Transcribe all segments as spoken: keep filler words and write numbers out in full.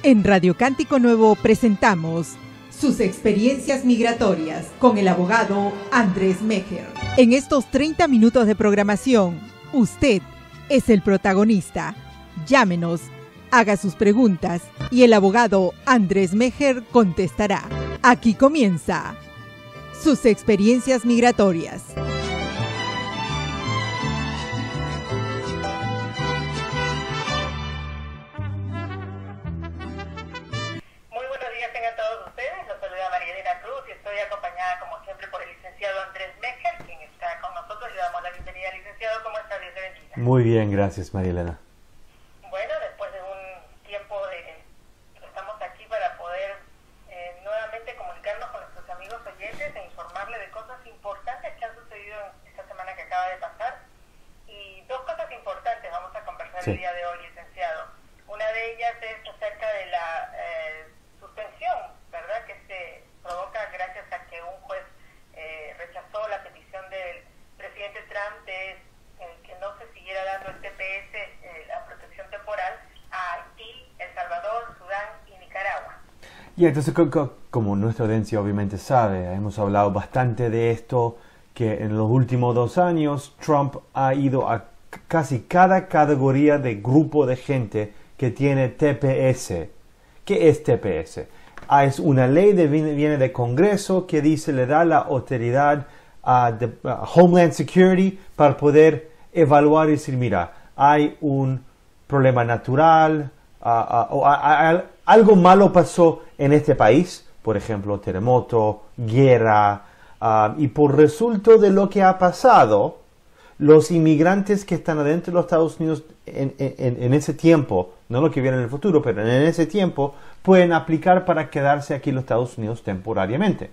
En Radio Cántico Nuevo presentamos sus experiencias migratorias con el abogado Andrés Mejer. En estos treinta minutos de programación, usted es el protagonista. Llámenos, haga sus preguntas y el abogado Andrés Mejer contestará. Aquí comienza sus experiencias migratorias. Muy bien, gracias, María Elena. Bueno, después de un tiempo de estamos aquí para poder eh, nuevamente comunicarnos con nuestros amigos oyentes e informarles de cosas importantes que han sucedido en esta semana que acaba de pasar. Y dos cosas importantes vamos a conversar sí. el día de hoy, licenciado. Una de ellas es acerca de la eh, suspensión, ¿verdad?, que se provoca gracias a que un juez eh, rechazó la petición del presidente Trump de que no se siguiera dando el T P S, eh, la protección temporal, a Haití, El Salvador, Sudán y Nicaragua. Y entonces, como nuestra audiencia obviamente sabe, hemos hablado bastante de esto, que en los últimos dos años Trump ha ido a casi cada categoría de grupo de gente que tiene T P S. ¿Qué es T P S? Ah, es una ley que viene del Congreso que dice, le da la autoridad a uh, uh, Homeland Security para poder evaluar y decir, mira, hay un problema natural, uh, uh, o uh, uh, algo malo pasó en este país, por ejemplo, terremoto, guerra, uh, y por resultado de lo que ha pasado, los inmigrantes que están adentro de los Estados Unidos en, en, en ese tiempo, no lo que viene en el futuro, pero en ese tiempo, pueden aplicar para quedarse aquí en los Estados Unidos temporariamente.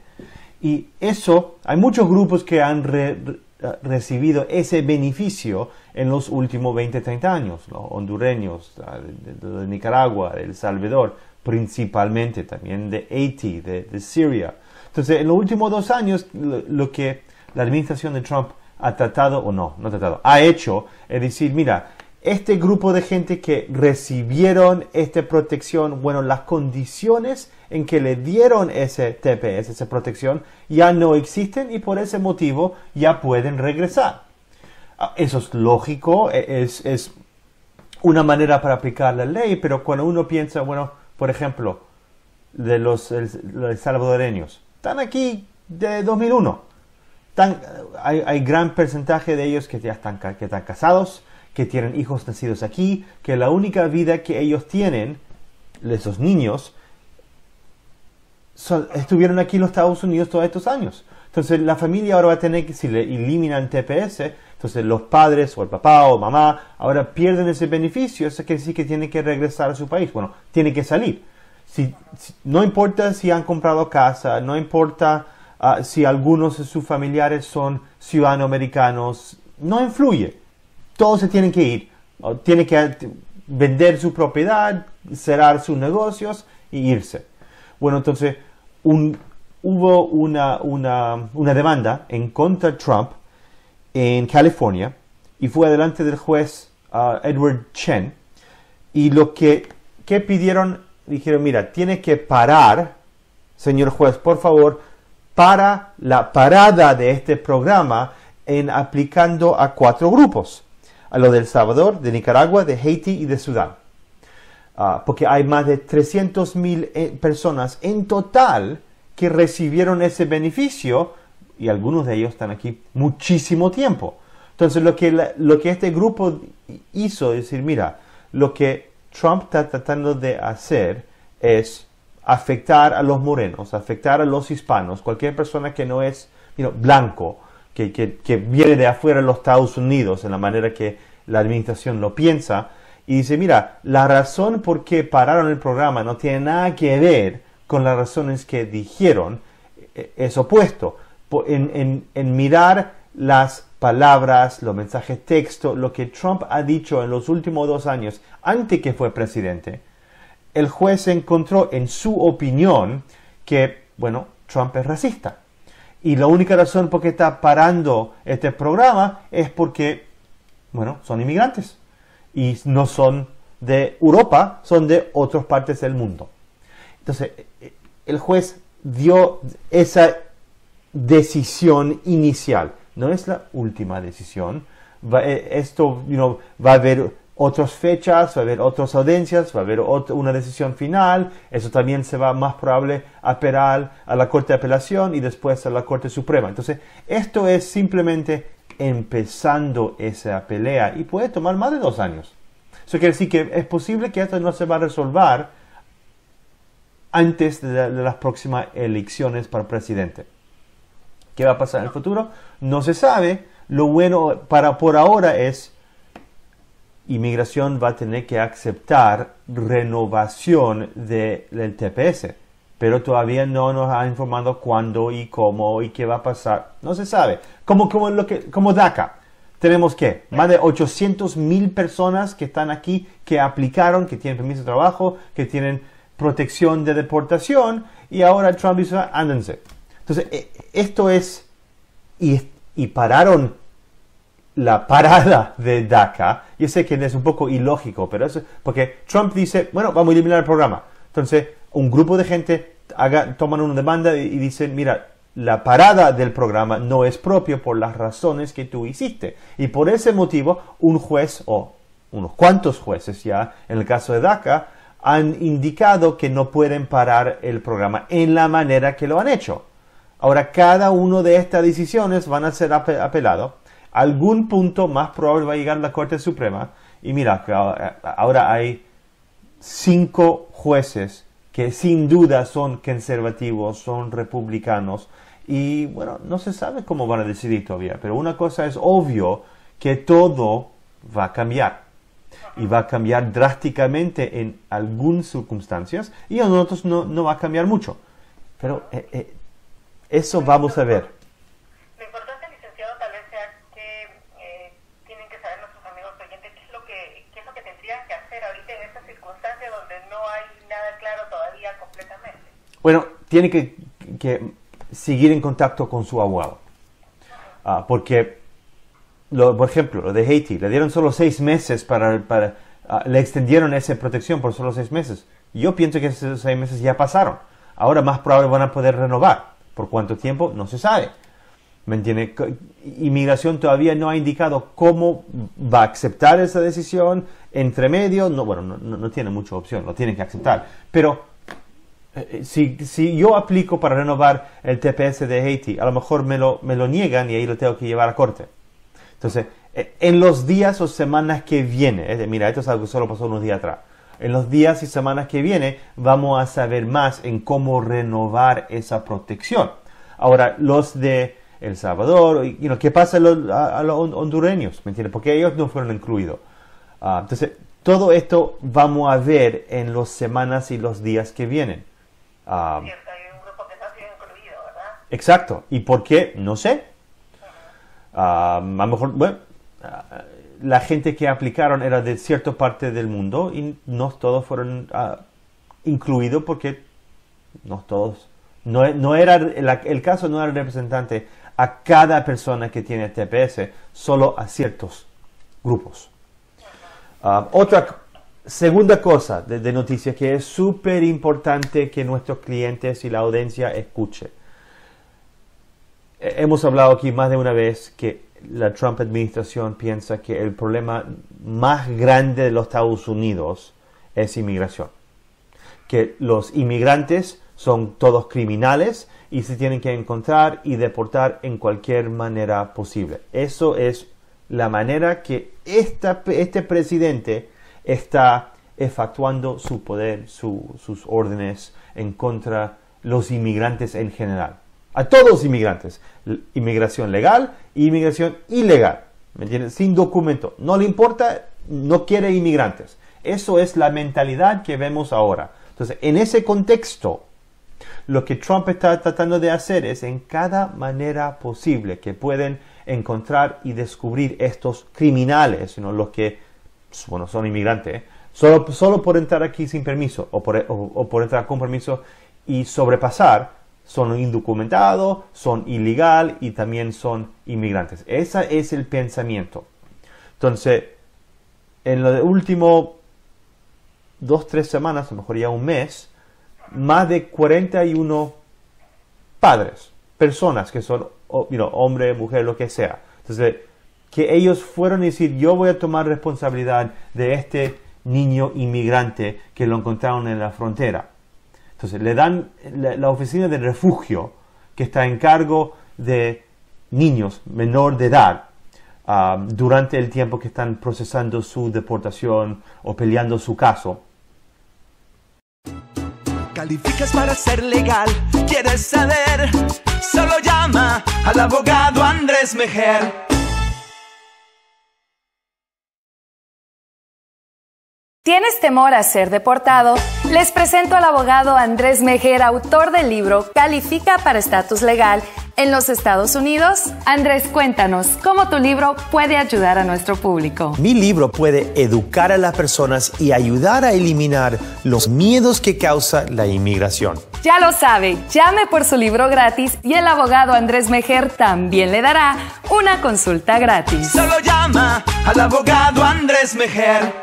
Y eso, hay muchos grupos que han re, re, recibido ese beneficio en los últimos veinte, treinta años, los hondureños, de, de, de Nicaragua, de El Salvador, principalmente también de Haití, de, de Siria. Entonces, en los últimos dos años, lo, lo que la administración de Trump ha tratado, o no, no ha tratado, ha hecho, es decir, mira, este grupo de gente que recibieron esta protección, bueno, las condiciones en que le dieron ese T P S, esa protección, ya no existen y por ese motivo ya pueden regresar. Eso es lógico, es, es una manera para aplicar la ley, pero cuando uno piensa, bueno, por ejemplo, de los, los salvadoreños, están aquí de dos mil uno, están, hay, hay gran porcentaje de ellos que ya están, que están casados, que tienen hijos nacidos aquí, que la única vida que ellos tienen, esos niños, son, estuvieron aquí en los Estados Unidos todos estos años. Entonces la familia ahora va a tener que, si le eliminan T P S, entonces los padres o el papá o mamá ahora pierden ese beneficio. Eso quiere decir que tienen que regresar a su país. Bueno, tienen que salir. Si, si, no importa si han comprado casa, no importa uh, si algunos de sus familiares son ciudadanos americanos, no influye. Todos se tienen que ir, tienen que vender su propiedad, cerrar sus negocios y irse. Bueno, entonces un, hubo una, una, una demanda en contra de Trump en California y fue delante del juez uh, Edward Chen. Y lo que, que pidieron, dijeron, mira, tiene que parar, señor juez, por favor, para la parada de este programa en aplicando a cuatro grupos. A lo de El Salvador, de Nicaragua, de Haití y de Sudán. Uh, porque hay más de trescientas mil eh, personas en total que recibieron ese beneficio y algunos de ellos están aquí muchísimo tiempo. Entonces lo que, la, lo que este grupo hizo es decir, mira, lo que Trump está tratando de hacer es afectar a los morenos, afectar a los hispanos, cualquier persona que no es you know, blanco, Que, que, que viene de afuera de los Estados Unidos, en la manera que la administración lo piensa, y dice, mira, la razón por qué pararon el programa no tiene nada que ver con las razones que dijeron, es opuesto. En, en, en mirar las palabras, los mensajes texto, lo que Trump ha dicho en los últimos dos años, antes que fue presidente, el juez encontró en su opinión que, bueno, Trump es racista. Y la única razón por qué está parando este programa es porque, bueno, son inmigrantes. Y no son de Europa son de otras partes del mundo. Entonces, el juez dio esa decisión inicial. No es la última decisión. Va, esto, you know, va a haber otras fechas, va a haber otras audiencias, va a haber otra, una decisión final. Eso también se va más probable a apelar a la Corte de Apelación y después a la Corte Suprema. Entonces, esto es simplemente empezando esa pelea y puede tomar más de dos años. Eso quiere decir que es posible que esto no se va a resolver antes de, la, de las próximas elecciones para presidente. ¿Qué va a pasar en el futuro? No se sabe. Lo bueno para por ahora es inmigración va a tener que aceptar renovación de, del T P S, pero todavía no nos ha informado cuándo y cómo y qué va a pasar. No se sabe. Como, como, lo que, como DACA. Tenemos que más de ochocientas mil personas que están aquí, que aplicaron, que tienen permiso de trabajo, que tienen protección de deportación, y ahora Trump dice, ándense. Entonces, esto es, y, y pararon la parada de DACA. Yo sé que es un poco ilógico, pero eso, porque Trump dice, bueno, vamos a eliminar el programa. Entonces, un grupo de gente haga, toman una demanda y, y dicen, mira, la parada del programa no es propio por las razones que tú hiciste. Y por ese motivo, un juez, o unos cuantos jueces ya, en el caso de DACA, han indicado que no pueden parar el programa en la manera que lo han hecho. Ahora, cada una de estas decisiones van a ser ap- apelados. Algún punto más probable va a llegar a la Corte Suprema. Y mira, ahora hay cinco jueces que sin duda son conservativos, son republicanos. Y bueno, no se sabe cómo van a decidir todavía. Pero una cosa es obvio, que todo va a cambiar. Y va a cambiar drásticamente en algunas circunstancias. Y en otras no, no va a cambiar mucho. Pero eh, eh, eso vamos a ver. Lo importante, licenciado, tal vez sea que eh, tienen que saber nuestros amigos oyentes qué es lo que qué es lo que tendrían que hacer ahorita en estas circunstancias donde no hay nada claro todavía completamente. Bueno, tiene que, que seguir en contacto con su abogado. Uh, porque, lo, por ejemplo, lo de Haití, le dieron solo seis meses para... para uh, le extendieron esa protección por solo seis meses. Yo pienso que esos seis meses ya pasaron. Ahora más probable van a poder renovar. ¿Por cuánto tiempo? No se sabe. ¿Me entiende? Inmigración todavía no ha indicado cómo va a aceptar esa decisión. Entre medio, no, bueno, no, no tiene mucha opción, lo tienen que aceptar. Pero eh, si, si yo aplico para renovar el T P S de Haití, a lo mejor me lo, me lo niegan y ahí lo tengo que llevar a corte. Entonces, eh, en los días o semanas que viene, eh, mira, esto es algo que solo pasó unos días atrás. En los días y semanas que viene vamos a saber más en cómo renovar esa protección. Ahora, los de El Salvador, you know, ¿qué pasa a los, a, a los hondureños? ¿Me entiendes? Porque ellos no fueron incluidos. Uh, entonces, todo esto vamos a ver en las semanas y los días que vienen. Uh, Cierto, hay un grupo que no ha sido incluido, ¿verdad? Exacto. ¿Y por qué? No sé. Uh, a lo mejor, bueno... Uh, la gente que aplicaron era de cierta parte del mundo y no todos fueron uh, incluidos porque no todos, no, no era, el, el caso no era representante a cada persona que tiene T P S, solo a ciertos grupos. Uh, otra, segunda cosa de, de noticia que es súper importante que nuestros clientes y la audiencia escuche. Hemos hablado aquí más de una vez que la Trump administración piensa que el problema más grande de los Estados Unidos es inmigración. Que los inmigrantes son todos criminales y se tienen que encontrar y deportar en cualquier manera posible. Eso es la manera que esta, este presidente está efectuando su poder, su, sus órdenes en contra de los inmigrantes en general. A todos los inmigrantes, inmigración legal e inmigración ilegal, ¿me entiendes? Sin documento, no le importa, no quiere inmigrantes. Eso es la mentalidad que vemos ahora. Entonces, en ese contexto, lo que Trump está tratando de hacer es en cada manera posible que pueden encontrar y descubrir estos criminales, ¿no? Los que, bueno, son inmigrantes, ¿eh? solo, solo por entrar aquí sin permiso o por, o, o por entrar con permiso y sobrepasar. Son indocumentados, son ilegal y también son inmigrantes. Ese es el pensamiento. Entonces, en los últimos dos, tres semanas, a lo mejor ya un mes, más de cuarenta y uno padres, personas que son, you know, hombre, mujer, lo que sea. Entonces, que ellos fueron a decir, yo voy a tomar responsabilidad de este niño inmigrante que lo encontraron en la frontera. Entonces, le dan la, la oficina de refugio que está en cargo de niños menor de edad uh, durante el tiempo que están procesando su deportación o peleando su caso. Calificas para ser legal, ¿quieres saber? Solo llama al abogado Andrés Mejer. ¿Tienes temor a ser deportado? Les presento al abogado Andrés Mejer, autor del libro Califica para estatus legal en los Estados Unidos. Andrés, cuéntanos, ¿cómo tu libro puede ayudar a nuestro público? Mi libro puede educar a las personas y ayudar a eliminar los miedos que causa la inmigración. Ya lo sabe, llame por su libro gratis y el abogado Andrés Mejer también le dará una consulta gratis. Solo llama al abogado Andrés Mejer.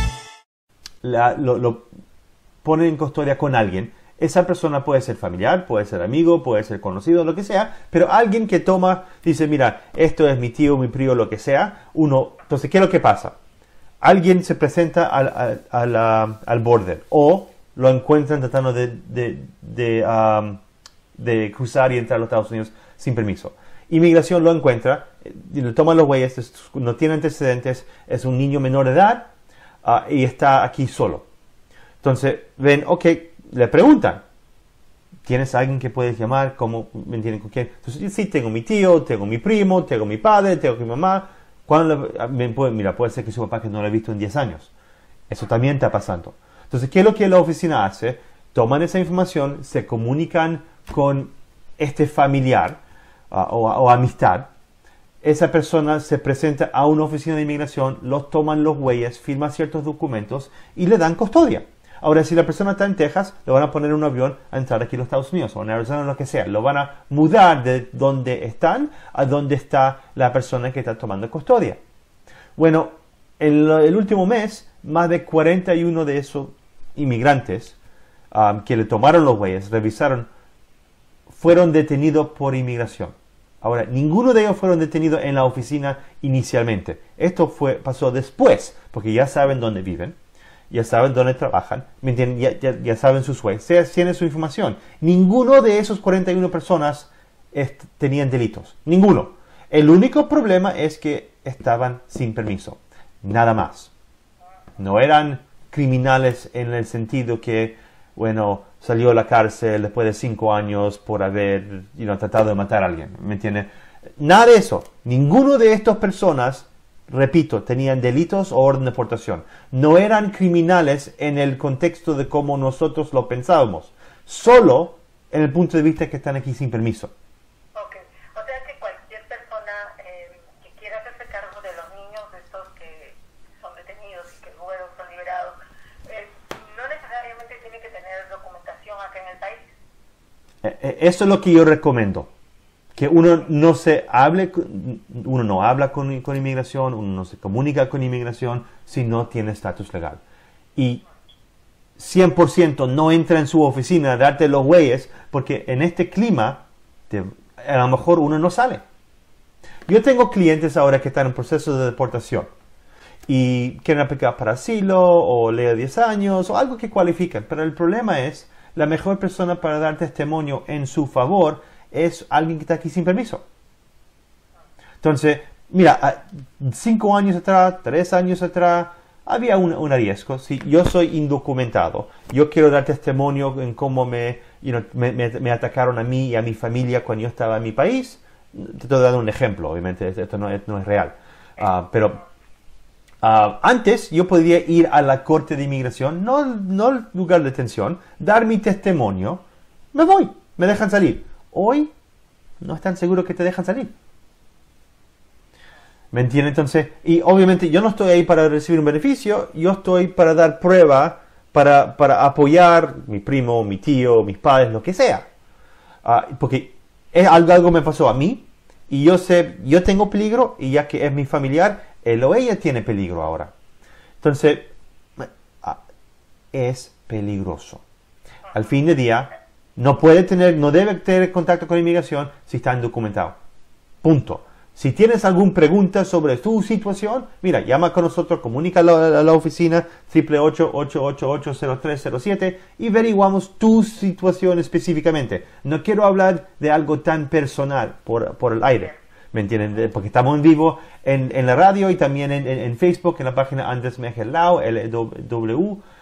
La, lo, lo ponen en custodia con alguien. Esa persona puede ser familiar, puede ser amigo, puede ser conocido, lo que sea, pero alguien que toma, dice, mira, esto es mi tío, mi primo, lo que sea, uno, entonces, ¿qué es lo que pasa? Alguien se presenta al, al, al, uh, al border o lo encuentran tratando de, de, de, um, de cruzar y entrar a los Estados Unidos sin permiso. Inmigración lo encuentra, le toman los huellas, no tiene antecedentes, es un niño menor de edad, Uh, y está aquí solo. Entonces, ven, ok, le preguntan, ¿tienes alguien que puedes llamar? ¿Cómo me entienden con quién? Entonces, sí, tengo mi tío, tengo mi primo, tengo mi padre, tengo mi mamá. ¿Cuándo le, puede, mira, puede ser que su papá que no lo he visto en diez años. Eso también está pasando. Entonces, ¿qué es lo que la oficina hace? Toman esa información, se comunican con este familiar uh, o, o amistad. Esa persona se presenta a una oficina de inmigración, los toman los huellas, firma ciertos documentos y le dan custodia. Ahora, si la persona está en Texas, lo van a poner en un avión a entrar aquí a los Estados Unidos o en Arizona o lo que sea. Lo van a mudar de donde están a donde está la persona que está tomando custodia. Bueno, en el último mes, más de cuarenta y uno de esos inmigrantes um, que le tomaron los huellas, revisaron, fueron detenidos por inmigración. Ahora, ninguno de ellos fueron detenidos en la oficina inicialmente. Esto fue, pasó después, porque ya saben dónde viven, ya saben dónde trabajan, ¿me entienden? Ya, ya, ya saben sus huellas, tienen su información. Ninguno de esos cuarenta y una personas est- tenían delitos. Ninguno. El único problema es que estaban sin permiso. Nada más. No eran criminales en el sentido que, bueno, salió de la cárcel después de cinco años por haber you know, tratado de matar a alguien, ¿me entiende? Nada de eso. Ninguno de estas personas, repito, tenían delitos o orden de deportación. No eran criminales en el contexto de cómo nosotros lo pensábamos. Solo en el punto de vista que están aquí sin permiso. Ok. O sea que cualquier persona eh, que quiera hacerse cargo de los niños de estos que son detenidos y que luego son liberados, eh, no necesariamente tiene que tener documentación acá en el país. Eso es lo que yo recomiendo. Que uno no se hable, uno no habla con, con inmigración, uno no se comunica con inmigración si no tiene estatus legal. Y cien por ciento no entra en su oficina a darte los huellas, porque en este clima te, a lo mejor uno no sale. Yo tengo clientes ahora que están en proceso de deportación y quieren aplicar para asilo o ley de diez años o algo que cualifican, pero el problema es la mejor persona para dar testimonio en su favor es alguien que está aquí sin permiso. Entonces, mira, cinco años atrás, tres años atrás, había un, un riesgo. Si yo soy indocumentado, yo quiero dar testimonio en cómo me, you know, me, me, me atacaron a mí y a mi familia cuando yo estaba en mi país. Te estoy dando un ejemplo, obviamente esto no es, no es real. Uh, pero Uh, antes yo podría ir a la corte de inmigración, no, no al lugar de detención, dar mi testimonio, me voy, me dejan salir. Hoy no están seguros que te dejan salir. ¿Me entienden? Entonces, y obviamente yo no estoy ahí para recibir un beneficio, yo estoy para dar prueba, para, para apoyar mi primo, mi tío, mis padres, lo que sea. Uh, porque es algo, algo me pasó a mí y yo sé, yo tengo peligro y ya que es mi familiar, él o ella tiene peligro ahora. Entonces, es peligroso. Al fin de día, no puede tener, no debe tener contacto con inmigración si está indocumentado. Punto. Si tienes alguna pregunta sobre tu situación, mira, llama con nosotros, comunícalo a la, a la oficina triple ocho, ocho ocho ocho, cero tres cero siete y averiguamos tu situación específicamente. No quiero hablar de algo tan personal por, por el aire, ¿me entienden? Porque estamos en vivo en, en la radio y también en, en, en Facebook, en la página Andrés Mejer Lao, L W.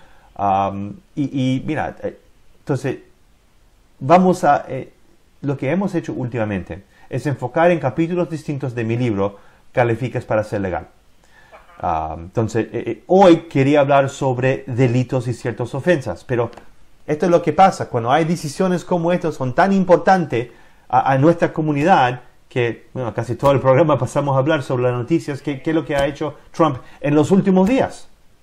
Um, y, y mira, entonces, vamos a, eh, lo que hemos hecho últimamente es enfocar en capítulos distintos de mi libro, Calificas para ser legal. Uh, entonces, eh, eh, hoy quería hablar sobre delitos y ciertas ofensas, pero esto es lo que pasa, cuando hay decisiones como estas, son tan importantes a, a nuestra comunidad, que bueno, casi todo el programa pasamos a hablar sobre las noticias, qué es lo que ha hecho Trump en los últimos días.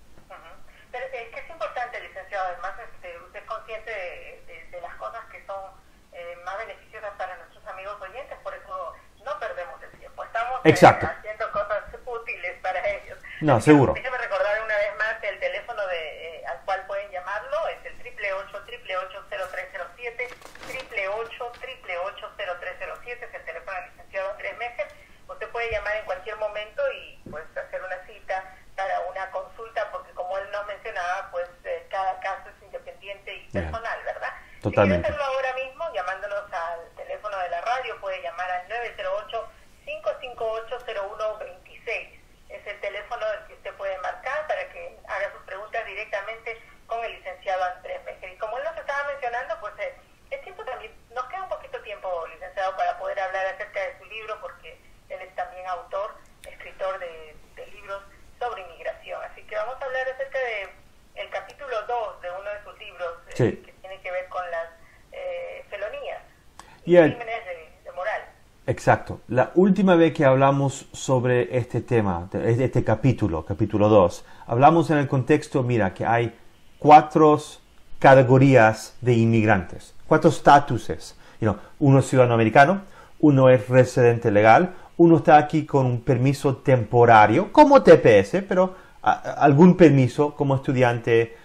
Pero es que es importante, licenciado, además este, usted es consciente de, de, de las cosas que son eh, más beneficiosas para nuestros amigos oyentes, por eso no perdemos el tiempo, estamos eh, haciendo cosas útiles para ellos. No, seguro. Déjeme recordar una vez más el teléfono de, eh, al cual pueden llamarlo, es el triple ocho, triple ocho, cero tres cero siete, triple ocho, triple ocho, cero tres cero siete, es el teléfono del licenciado Andrés Mejer. Usted puede llamar en cualquier momento y pues hacer una cita para una consulta, porque como él nos mencionaba, pues eh, cada caso es independiente y personal, ¿verdad? Totalmente. Si quiere hacerlo ahora mismo, llamándonos al teléfono de la radio, puede llamar al nueve cero ocho, cinco cinco ocho, cero uno dos seis. Es el teléfono del que usted puede marcar para que haga sus preguntas directamente con el licenciado Andrés Mejer. Y como él nos estaba mencionando, pues eh, es tiempo también, nos queda un poquito tiempo, licenciado, para poder hablar acerca de su libro, porque él es también autor, escritor de, de libros sobre inmigración. Así que vamos a hablar acerca de el capítulo dos de uno de sus libros, eh, sí. que tiene que ver con las eh, felonías y yeah. crímenes de, de moral. Exacto. La última vez que hablamos sobre este tema, este capítulo, capítulo dos, hablamos en el contexto, mira, que hay cuatro categorías de inmigrantes, cuatro estatuses. You know, uno es ciudadano americano, uno es residente legal, uno está aquí con un permiso temporario, como T P S, pero a, a, algún permiso como estudiante,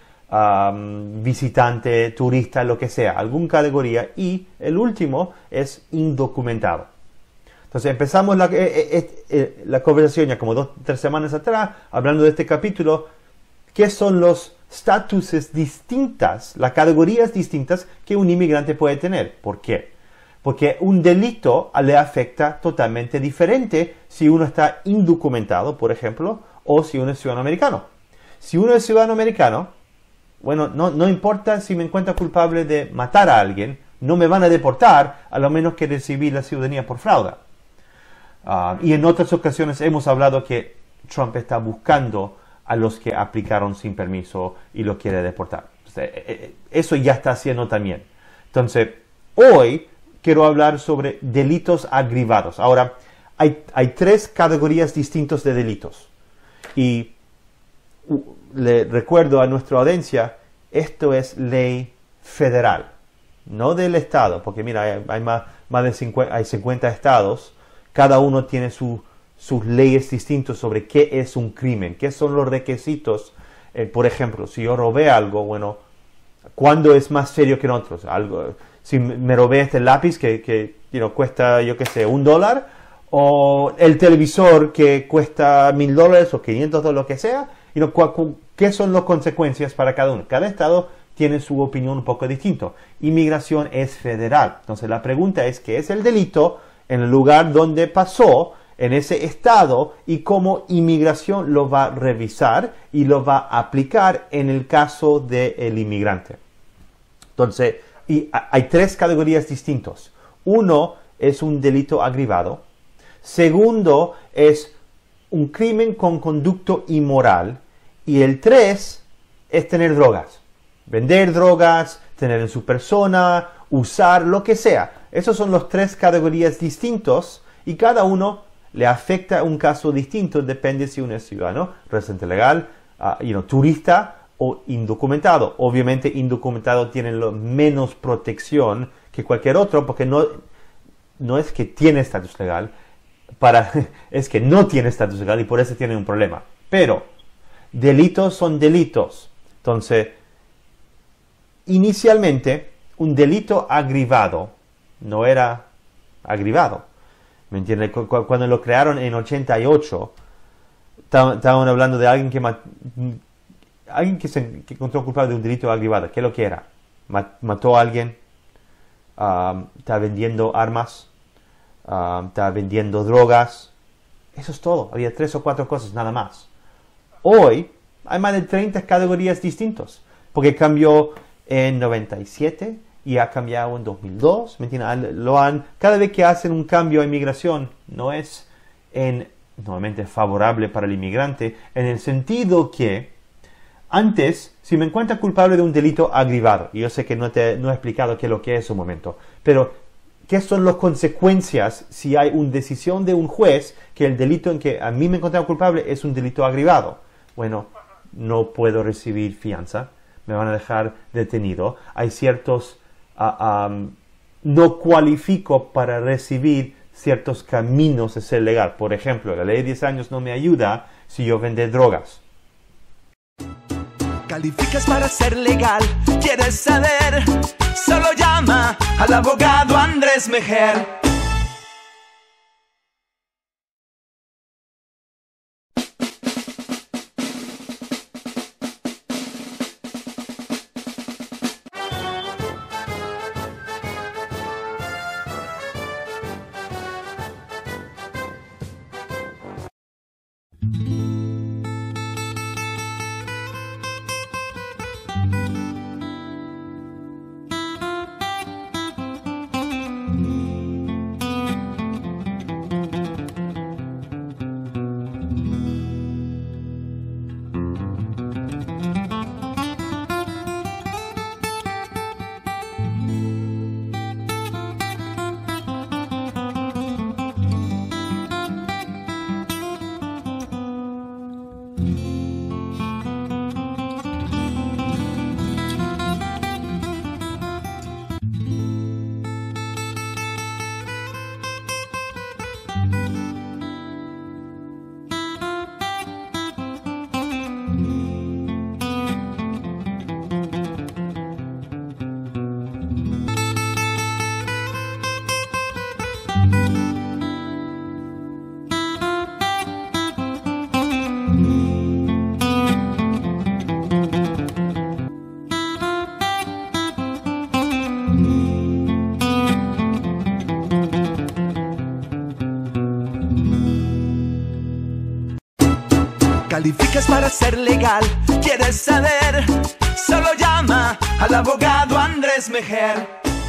um, visitante, turista, lo que sea, alguna categoría. Y el último es indocumentado. Entonces empezamos la, eh, eh, eh, la conversación ya como dos o tres semanas atrás, hablando de este capítulo, qué son los estatuses distintas, las categorías distintas que un inmigrante puede tener. ¿Por qué? Porque un delito le afecta totalmente diferente si uno está indocumentado, por ejemplo, o si uno es ciudadano americano. Si uno es ciudadano americano, bueno, no, no importa si me encuentro culpable de matar a alguien, no me van a deportar, a lo menos que recibí la ciudadanía por fraude. Uh, y en otras ocasiones hemos hablado que Trump está buscando a los que aplicaron sin permiso y lo quiere deportar. Eso ya está haciendo también. Entonces, hoy quiero hablar sobre delitos agravados. Ahora, hay, hay tres categorías distintas de delitos. Y uh, le recuerdo a nuestra audiencia, esto es ley federal, no del estado, porque mira, hay, hay más, más de cincuenta, hay cincuenta estados, cada uno tiene su, sus leyes distintas sobre qué es un crimen, qué son los requisitos. Eh, por ejemplo, si yo robé algo, bueno, ¿cuándo es más serio que en otros? Algo, si me robé este lápiz que, que you know, cuesta, yo qué sé, un dólar, o el televisor que cuesta mil dólares o quinientos dólares, lo que sea, you know, cu, cu, ¿qué son las consecuencias para cada uno? Cada estado tiene su opinión un poco distinto. Inmigración es federal. Entonces la pregunta es, ¿qué es el delito en el lugar donde pasó, en ese estado, y cómo inmigración lo va a revisar y lo va a aplicar en el caso del inmigrante? Entonces, y hay tres categorías distintas. Uno es un delito agravado. Segundo es un crimen con conducto inmoral. Y el tres es tener drogas. Vender drogas, tener en su persona, usar, lo que sea. Esas son las tres categorías distintas y cada uno le afecta a un caso distinto, depende si uno es ciudadano, residente legal, uh, you know, turista o indocumentado. Obviamente indocumentado tiene lo menos protección que cualquier otro, porque no, no es que tiene estatus legal, para, es que no tiene estatus legal y por eso tiene un problema. Pero delitos son delitos. Entonces, inicialmente un delito agravado no era agravado. ¿Me entiendes? Cuando lo crearon en ochenta y ocho, estaban hablando de alguien que alguien que se que encontró culpable de un delito agravado. ¿Qué es lo que era? Mató a alguien, um, está vendiendo armas, um, está vendiendo drogas. Eso es todo. Había tres o cuatro cosas, nada más. Hoy hay más de treinta categorías distintas, porque cambió en noventa y siete y ha cambiado en dos mil dos. ¿Me entiendes? Lo han, cada vez que hacen un cambio a inmigración, no es en, normalmente favorable para el inmigrante, en el sentido que antes, si me encuentro culpable de un delito agravado, y yo sé que no te no he explicado qué es lo que es un momento, pero ¿qué son las consecuencias si hay una decisión de un juez que el delito en que a mí me encontraba culpable es un delito agravado? Bueno, no puedo recibir fianza, me van a dejar detenido. Hay ciertos, uh, um, no cualifico para recibir ciertos caminos de ser legal. Por ejemplo, la ley de diez años no me ayuda si yo vendo drogas. Calificas para ser legal, ¿quieres saber? Solo llama al abogado Andrés Mejer. Calificas para ser legal, ¿quieres saber? Solo llama al abogado Andrés Mejer.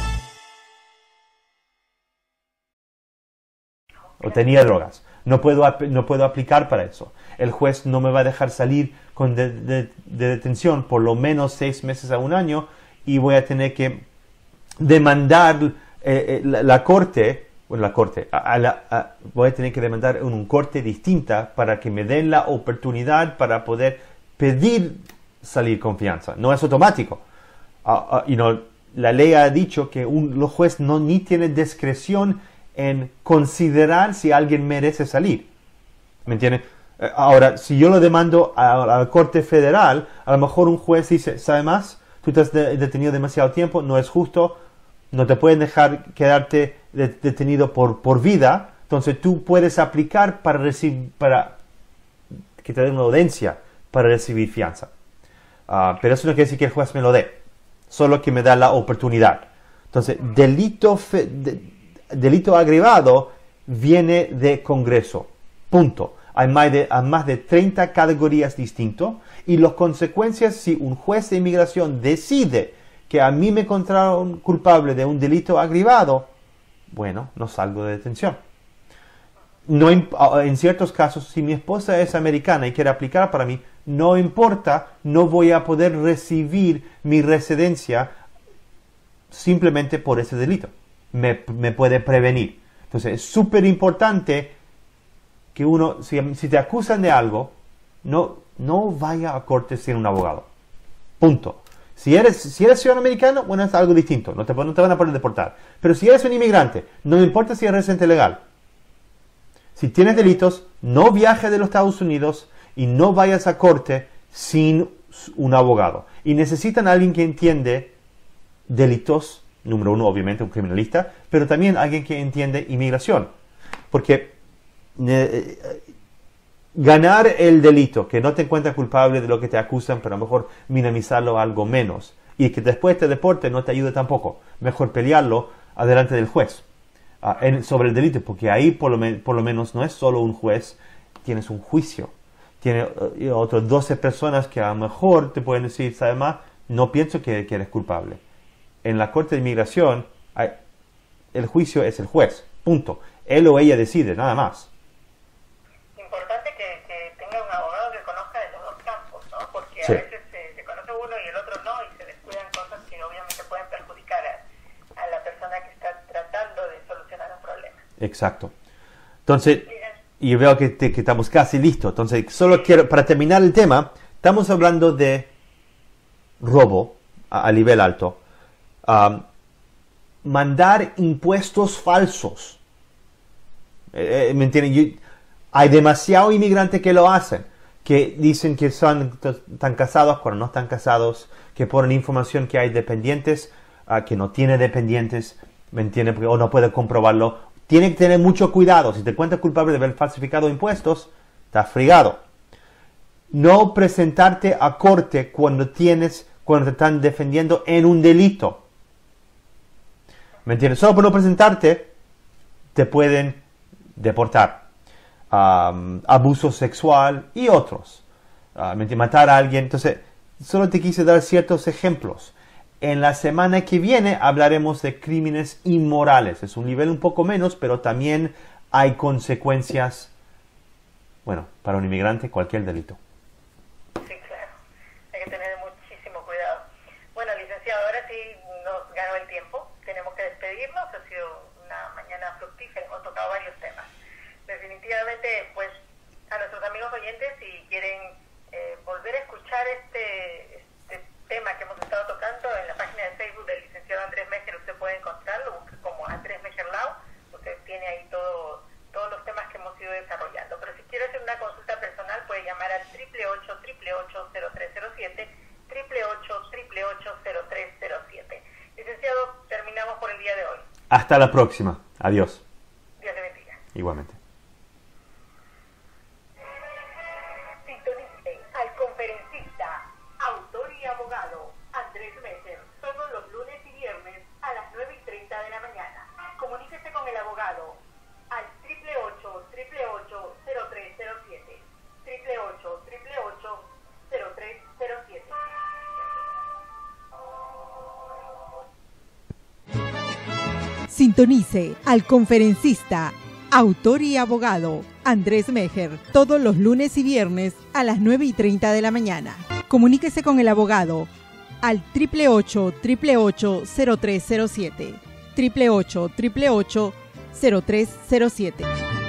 O tenía drogas. No puedo, no puedo aplicar para eso. El juez no me va a dejar salir con de, de, de detención por lo menos seis meses a un año y voy a tener que demandar eh, eh, la, la corte, bueno, la corte, a, a la, a, voy a tener que demandar en una corte distinta para que me den la oportunidad para poder pedir salir con fianza. No es automático. Uh, uh, you know, la ley ha dicho que un, los jueces no ni tienen discreción en considerar si alguien merece salir. ¿Me entienden? Ahora, si yo lo demando a, a la Corte Federal, a lo mejor un juez dice, ¿sabe más? Tú te has de, detenido demasiado tiempo, no es justo, no te pueden dejar quedarte de, detenido por, por vida, entonces tú puedes aplicar para recibir, para que te den una audiencia para recibir fianza. Uh, pero eso no quiere decir que el juez me lo dé, solo que me da la oportunidad. Entonces, delito fe, de, delito agravado viene de Congreso. Punto. Hay más de, hay más de treinta categorías distintas y las consecuencias si un juez de inmigración decide que a mí me encontraron culpable de un delito agravado, bueno, no salgo de detención. No, en ciertos casos, si mi esposa es americana y quiere aplicar para mí, no importa, no voy a poder recibir mi residencia simplemente por ese delito. Me, me puede prevenir. Entonces, es súper importante que uno, si, si te acusan de algo, no, no vaya a corte sin un abogado. Punto. Si eres, si eres ciudadano americano, bueno, es algo distinto. No te, no te van a poder deportar. Pero si eres un inmigrante, no importa si eres residente legal. Si tienes delitos, no viajes de los Estados Unidos y no vayas a corte sin un abogado. Y necesitan a alguien que entiende delitos. Número uno, obviamente, un criminalista, pero también alguien que entiende inmigración. Porque eh, ganar el delito, que no te encuentras culpable de lo que te acusan, pero a lo mejor minimizarlo a algo menos, y que después te deporte, no te ayuda tampoco. Mejor pelearlo adelante del juez uh, en, sobre el delito, porque ahí por lo, me, por lo menos no es solo un juez, tienes un juicio. Tiene uh, otras doce personas que a lo mejor te pueden decir, ¿sabes más? No pienso que, que eres culpable. En la Corte de Inmigración, hay, el juicio es el juez, punto. Él o ella decide, nada más. Importante que, que tenga un abogado que conozca de los dos campos, ¿no? Porque Sí. a veces se, se conoce uno y el otro no, y se descuidan cosas que obviamente pueden perjudicar a, a la persona que está tratando de solucionar un problema. Exacto. Entonces, y yo veo que, te, que estamos casi listos. Entonces, solo quiero, para terminar el tema, estamos hablando de robo a, a nivel alto. Um, mandar impuestos falsos. Eh, eh, ¿Me entienden? Yo, hay demasiados inmigrantes que lo hacen, que dicen que son, están casados cuando no están casados, que ponen información que hay dependientes, uh, que no tiene dependientes, ¿me entienden? Porque, o no puede comprobarlo. Tiene que tener mucho cuidado. Si te encuentras culpable de haber falsificado impuestos, estás fregado. No presentarte a corte cuando tienes, cuando te están defendiendo en un delito. ¿Me entiendes? Solo por no presentarte, te pueden deportar. Um, abuso sexual y otros. Uh, ¿me entiendes? Matar a alguien. Entonces, solo te quise dar ciertos ejemplos. En la semana que viene hablaremos de crímenes inmorales. Es un nivel un poco menos, pero también hay consecuencias, bueno, para un inmigrante, cualquier delito. Sí, claro. Hay que tener muchísimo cuidado. Bueno, licenciado, ahora sí nos ganó el tiempo. Tenemos que despedirnos. Ha sido una mañana fructífera. Hemos tocado varios temas. Definitivamente, pues, a nuestros amigos oyentes, si quieren eh, volver a escuchar este, este tema que hemos estado tocando en la página de Facebook del licenciado Andrés Mejer, usted puede encontrarlo, busque como Andrés Mejer Law. Usted tiene ahí todo, todos los temas que hemos ido desarrollando. Pero si quiere hacer una consulta personal, puede llamar al triple ocho, triple ocho, cero tres cero siete, triple ocho, triple ocho, cero tres cero siete. Licenciado, terminamos por el día de hoy. Hasta la próxima. Adiós. Dios le bendiga. Igualmente. Sintonicen al conferencista, autor y abogado Andrés Mejer todos los lunes y viernes a las nueve y treinta de la mañana. Comuníquese con el abogado al triple ocho, triple ocho, cero tres cero siete, triple ocho, triple ocho, cero tres cero siete. Sintonice al conferencista, autor y abogado Andrés Mejer todos los lunes y viernes a las nueve y treinta de la mañana. Comuníquese con el abogado al triple ocho, triple ocho, cero tres cero siete, triple ocho, triple ocho, cero tres cero siete.